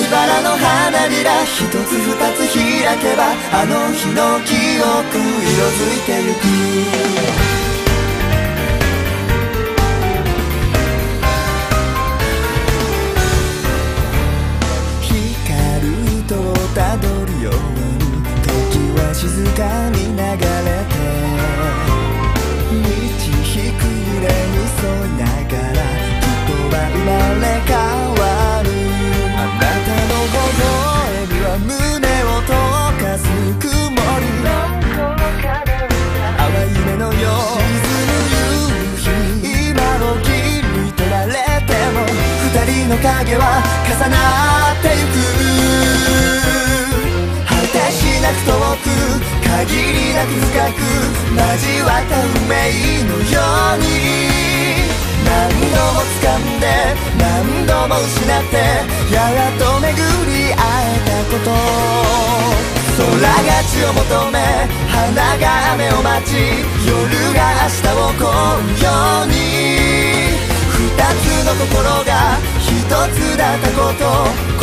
バラの花びら一つ二つ開けばあの日の記憶色づいてゆく光る糸をたどるように時は静かに流れて満ち引く揺れに沿いながら人は生まれ変わるあなたの微笑みは胸を溶かす曇り淡い夢のよう沈む夕日今を切り取られても二人の影は重なってゆく果てしなく遠く限りなく深く交わった運命のように何度も掴んで何度も失ってやっと巡り会えたこと空が血を求め花が雨を待ち夜が明日を越うように二つの心が一つだったこと